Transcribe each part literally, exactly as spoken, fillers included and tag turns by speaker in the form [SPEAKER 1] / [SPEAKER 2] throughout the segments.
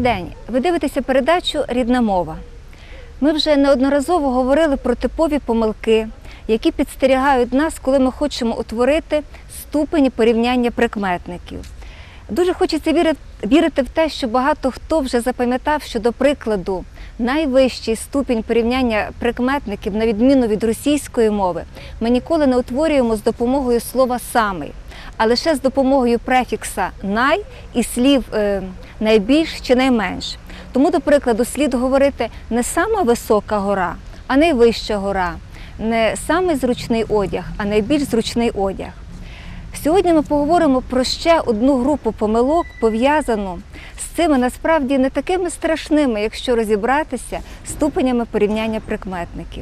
[SPEAKER 1] день! Ви дивитеся передачу «Рідна мова». Ми вже неодноразово говорили про типові помилки, які підстерігають нас, коли ми хочемо утворити ступені порівняння прикметників. Дуже хочеться вірити в те, що багато хто вже запам'ятав, що, до прикладу, найвищий ступінь порівняння прикметників, на відміну від російської мови, ми ніколи не утворюємо з допомогою слова «самий», а лише з допомогою префікса «най» і слів е, «найбільш» чи «найменш». Тому, до прикладу, слід говорити не «сама висока гора», а «найвища гора», не «самий зручний одяг», а «найбільш зручний одяг». Сьогодні ми поговоримо про ще одну групу помилок, пов'язану з цими насправді не такими страшними, якщо розібратися, ступенями порівняння прикметників.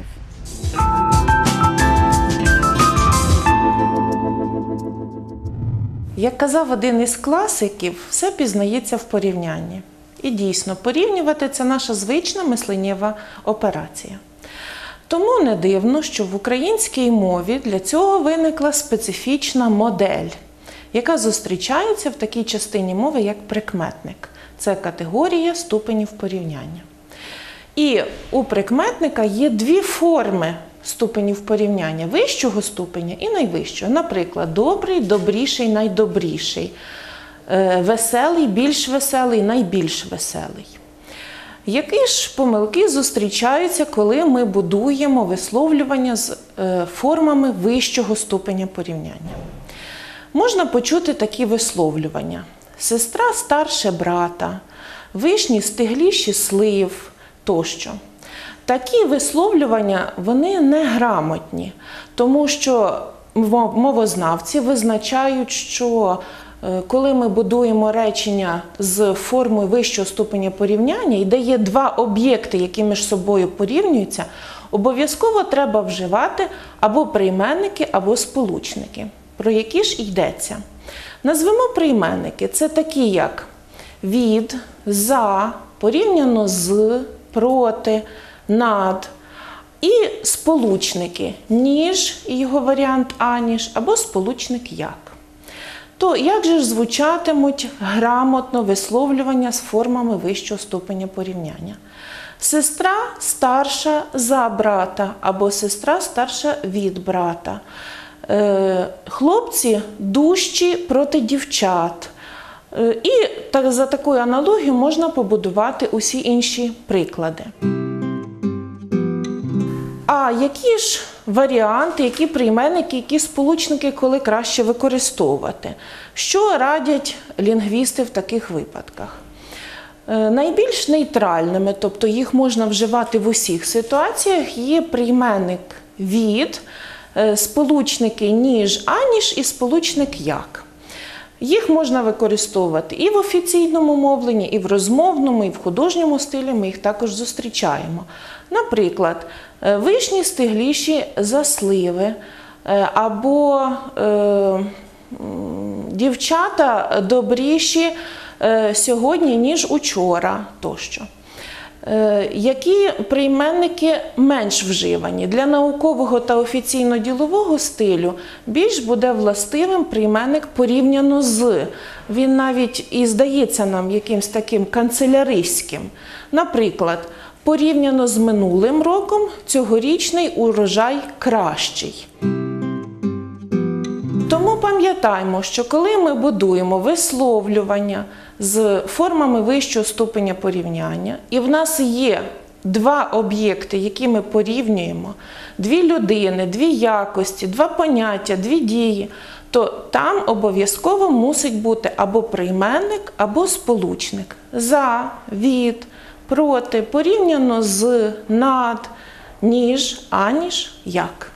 [SPEAKER 2] Як казав один із класиків, все пізнається в порівнянні. І дійсно, порівнювати – це наша звична мисленнєва операція. Тому не дивно, що в українській мові для цього виникла специфічна модель, яка зустрічається в такій частині мови, як прикметник. Це категорія ступенів порівняння. І у прикметника є дві форми ступенів порівняння – вищого ступеня і найвищого. Наприклад, добрий, добріший, найдобріший, веселий, більш веселий, найбільш веселий. Які ж помилки зустрічаються, коли ми будуємо висловлювання з формами вищого ступеня порівняння? Можна почути такі висловлювання: сестра старше брата, вишні стигліші слив тощо. Такі висловлювання, вони неграмотні, тому що мовознавці визначають, що коли ми будуємо речення з формою вищого ступеня порівняння, і де є два об'єкти, які між собою порівнюються, обов'язково треба вживати або прийменники, або сполучники. Про які ж йдеться? Назвемо прийменники. Це такі, як від, за, порівняно з, проти, над. І сполучники ніж, і його варіант аніж, або сполучник як. То як же ж звучатимуть грамотно висловлювання з формами вищого ступеня порівняння? Сестра старша за брата, або сестра старша від брата. Е, хлопці дужчі проти дівчат. Е, і так, за такою аналогією можна побудувати усі інші приклади. А які ж варіанти, які прийменники, які сполучники, коли краще використовувати? Що радять лінгвісти в таких випадках? Е, найбільш нейтральними, тобто їх можна вживати в усіх ситуаціях, є прийменник від, е, сполучники ніж, аніж і сполучник як. Їх можна використовувати і в офіційному мовленні, і в розмовному, і в художньому стилі ми їх також зустрічаємо. Наприклад, вишні стигліші за сливи, або е, дівчата добріші е, сьогодні, ніж учора тощо. Е, які прийменники менш вживані? Для наукового та офіційно-ділового стилю більш буде властивим прийменник порівняно з. Він навіть і здається нам якимсь таким канцеляристським. Наприклад, порівняно з минулим роком цьогорічний урожай кращий. Тому пам'ятаємо, що коли ми будуємо висловлювання з формами вищого ступеня порівняння, і в нас є два об'єкти, які ми порівнюємо, дві людини, дві якості, два поняття, дві дії, то там обов'язково мусить бути або прийменник, або сполучник. За, від, проти, порівняно з, над, ніж, аніж, як.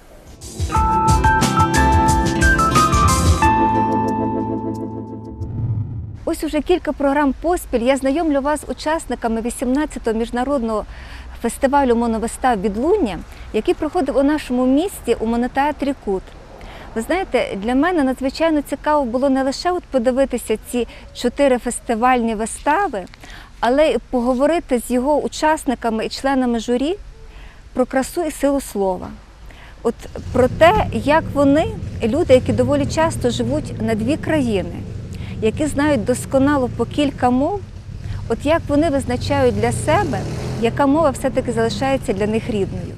[SPEAKER 1] Ось уже кілька програм поспіль я знайомлю вас з учасниками вісімнадцятого міжнародного фестивалю моновистав «Відлуння», який проходив у нашому місті у монотеатрі «Кут». Ви знаєте, для мене надзвичайно цікаво було не лише от подивитися ці чотири фестивальні вистави, але й поговорити з його учасниками і членами журі про красу і силу слова. От про те, як вони, люди, які доволі часто живуть на дві країни, які знають досконало по кілька мов, От як вони визначають для себе, яка мова все-таки залишається для них рідною?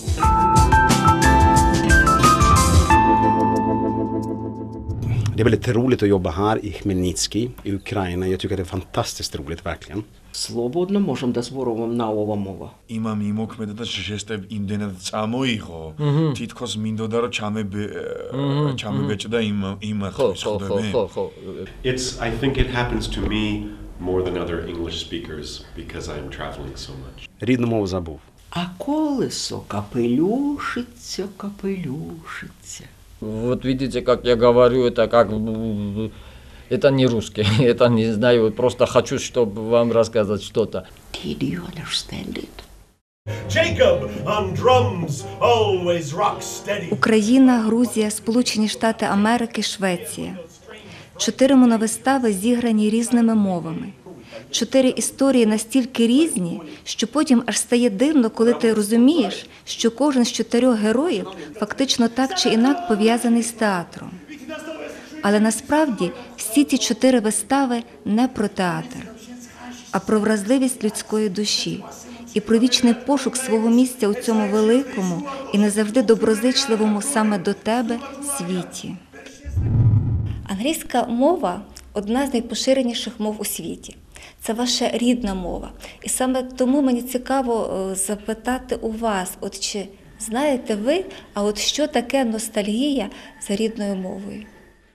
[SPEAKER 3] Det är väldigt roligt att jobba här i Khmelnytskij i Ukraina. Jag tycker det är fantastiskt roligt, verkligen.
[SPEAKER 4] Slobodno можем дозволувати наова мова.
[SPEAKER 5] იმამ იმოქმედა და ჟესტები იმდენად წამოიღო, თითქოს მინდოდა რომ ჩამებე ჩამებეჭდა იმ იმართვის ხდები.
[SPEAKER 6] It's, I think it happens to me more than other English speakers because I'm traveling so much.
[SPEAKER 3] Рідну мову забув.
[SPEAKER 4] А колесо капелюшиться, капелюшиться.
[SPEAKER 7] Вот видите, как я говорю, это как... Это не русский, это не знаю, просто хочу, чтобы вам рассказать что-то.
[SPEAKER 4] Did you understand it?
[SPEAKER 8] Jacob on drums, always rock steady.
[SPEAKER 1] Україна, Грузія, Сполучені Штати Америки, Швеція. Чотири моновистави зіграні різними мовами. Чотири історії настільки різні, що потім аж стає дивно, коли ти розумієш, що кожен з чотирьох героїв фактично так чи інак пов'язаний з театром. Але насправді всі ці чотири вистави не про театр, а про вразливість людської душі і про вічний пошук свого місця у цьому великому і не завжди доброзичливому саме до тебе світі. Англійська мова – одна з найпоширеніших мов у світі. Це ваша рідна мова. І саме тому мені цікаво запитати у вас, от чи знаєте ви, а от що таке ностальгія за рідною мовою?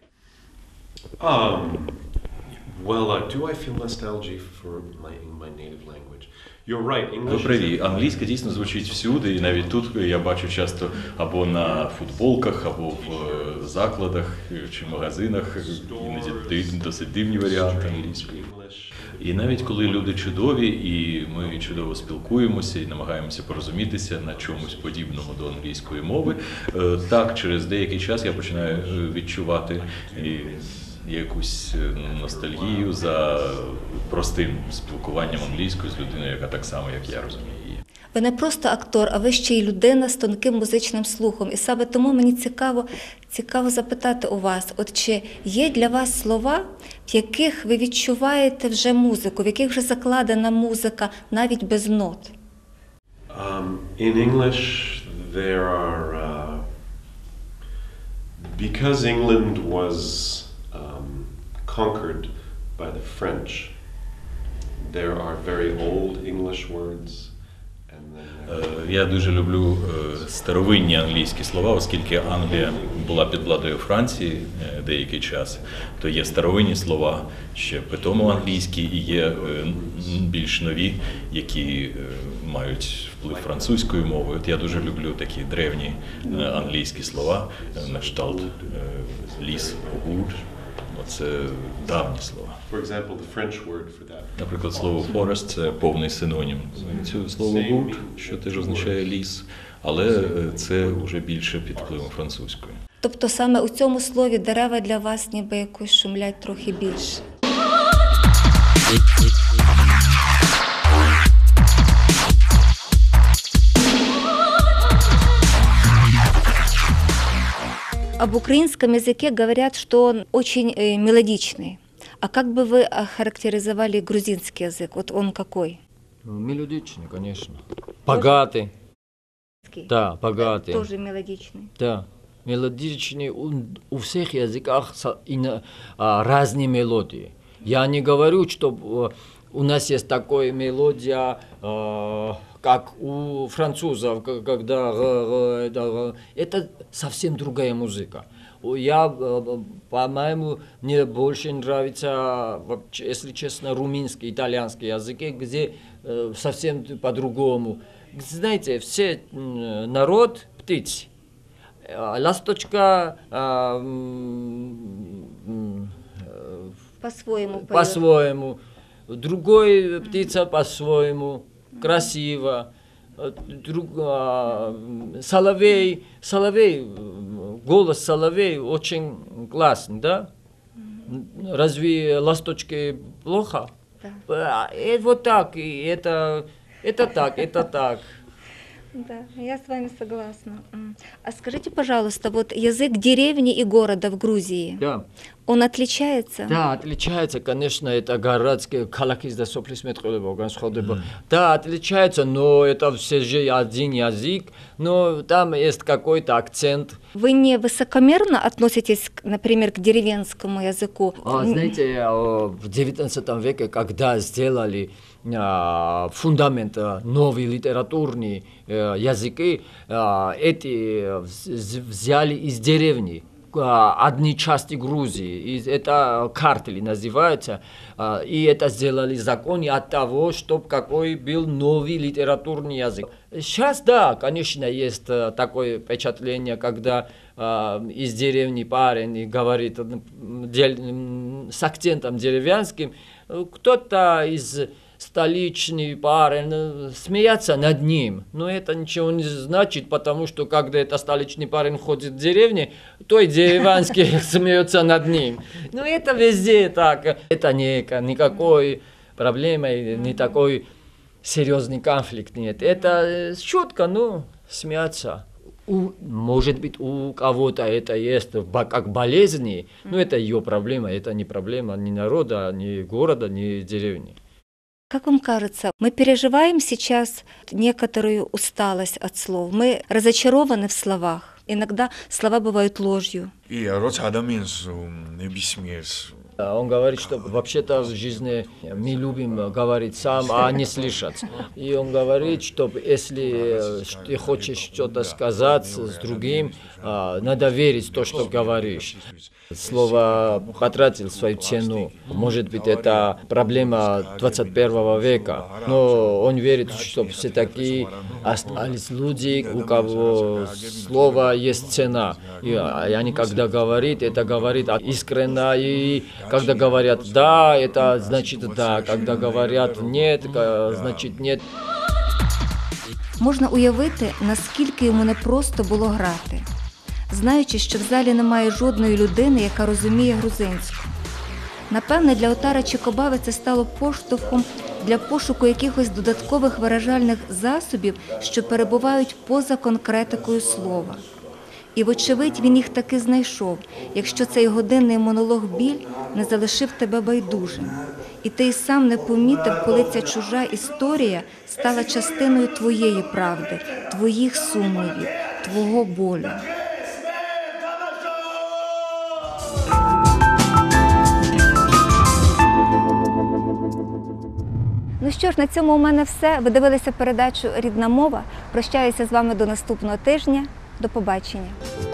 [SPEAKER 6] Um, well, uh, do I feel nostalgia for my, my native language? You're right, English.
[SPEAKER 9] Ви праві, англійська дійсно звучить всюди, і навіть тут я бачу часто або на футболках, або в закладах чи магазинах, іноді досить дивні варіанти англійської. І навіть коли люди чудові, і ми чудово спілкуємося і намагаємося порозумітися на чомусь подібному до англійської мови, так, через деякий час я починаю відчувати якусь ностальгію за простим спілкуванням англійською з людиною, яка так само, як я, розуміє її.
[SPEAKER 1] Ви не просто актор, а ви ще й людина з тонким музичним слухом. І саме тому мені цікаво, цікаво запитати у вас, от чи є для вас слова, в яких ви відчуваєте вже музику, в яких вже закладена музика, навіть без нот?
[SPEAKER 6] Um, in English, there are, uh, because England was um, conquered by the French, there are very old English words.
[SPEAKER 9] Я дуже люблю старовинні англійські слова, оскільки Англія була під владою Франції деякий час, то є старовинні слова ще питомо англійські і є більш нові, які мають вплив французької мови. От я дуже люблю такі древні англійські слова, на кшталт ліс, гуд. Це давні слова. Наприклад, слово «forest» – це повний синонім цього слова «wood», що теж означає «ліс», але це вже більше під впливом французької.
[SPEAKER 1] Тобто саме у цьому слові дерева для вас ніби якось шумлять трохи більше. Об украинском языке говорят, что он очень мелодичный. А как бы вы охарактеризовали грузинский язык? Вот он какой?
[SPEAKER 7] Мелодичный, конечно. Богатый. Да, богатый.
[SPEAKER 1] Тоже мелодичный.
[SPEAKER 7] Да, мелодичный. У, у всех языках разные мелодии. Я не говорю, что у нас есть такая мелодия, как у французов, когда это совсем другая музыка. Я, по-моему, мне больше нравится, если честно, румынский, итальянский языки, где совсем по-другому. Знаете, все народ птиц. Ласточка
[SPEAKER 1] по-своему.
[SPEAKER 7] По-своему. Другой птица по-своему. Красиво. Друг, а, соловей, соловей, голос соловей очень классный, да? Разве ласточки плохо?
[SPEAKER 1] Да.
[SPEAKER 7] И вот так, и это, это так, это так.
[SPEAKER 1] Да, я с вами согласна. М. А скажите, пожалуйста, вот язык деревни и города в Грузии,
[SPEAKER 7] Да.
[SPEAKER 1] он отличается?
[SPEAKER 7] Да, отличается, конечно, это городские калакис да соплис метролево, гансходеба. Да, отличается, но это все же один язык, но там есть какой-то акцент.
[SPEAKER 1] Вы не высокомерно относитесь, к- например, к деревенскому языку?
[SPEAKER 7] А, знаете, а, в девятнадцатом веке, когда сделали а, фундамент а, новые литературные э, языки, а, эти э, вз- взяли из деревни. а, одни части Грузии, и это картели называется, а, и это сделали закон от того, чтобы какой был новый литературный язык. Сейчас, да, конечно, есть а, такое впечатление, когда а, из деревни парень говорит м, дел- м, с акцентом деревенским, кто-то из столичный парень э, смеяться над ним. Но это ничего не значит, потому что когда это столичный парень ходит в деревне, то и деревенский смеется над ним. Но это везде так. Это не, никакой проблемы, не такой серьезный конфликт нет. Это шутка, ну, смеяться. У, может быть, у кого-то это есть как болезни, но это ее проблема, это не проблема ни народа, ни города, ни деревни.
[SPEAKER 1] Как вам кажется, мы переживаем сейчас некоторую усталость от слов? Мы разочарованы в словах. Иногда слова бывают ложью.
[SPEAKER 5] И роц адамиенс небесмерс.
[SPEAKER 7] Он говорит, что вообще-то в жизни мы любим говорить сам, а не слышать. И он говорит, что если ты хочешь что-то сказать с другим, надо верить в то, что говоришь. Слово потратил свою цену. Может быть, это проблема двадцать первого века. Но он верит, что все-таки остались люди, у кого слово есть цена. И они, когда говорят, это говорит искренне. И когда говорят «да», это значит «да». Когда говорят «нет», значить «нет».
[SPEAKER 1] Можна уявити, наскільки йому непросто було грати, знаючи, що в залі немає жодної людини, яка розуміє грузинську. Напевне, для Отара Чикобави це стало поштовхом для пошуку якихось додаткових виражальних засобів, що перебувають поза конкретикою слова. І, вочевидь, він їх таки знайшов, якщо цей годинний монолог біль не залишив тебе байдужим. І ти й сам не помітив, коли ця чужа історія стала частиною твоєї правди, твоїх сумнівів, твого болю. Ну що ж, на цьому у мене все. Ви дивилися передачу «Рідна мова». Прощаюся з вами до наступного тижня. До побачення.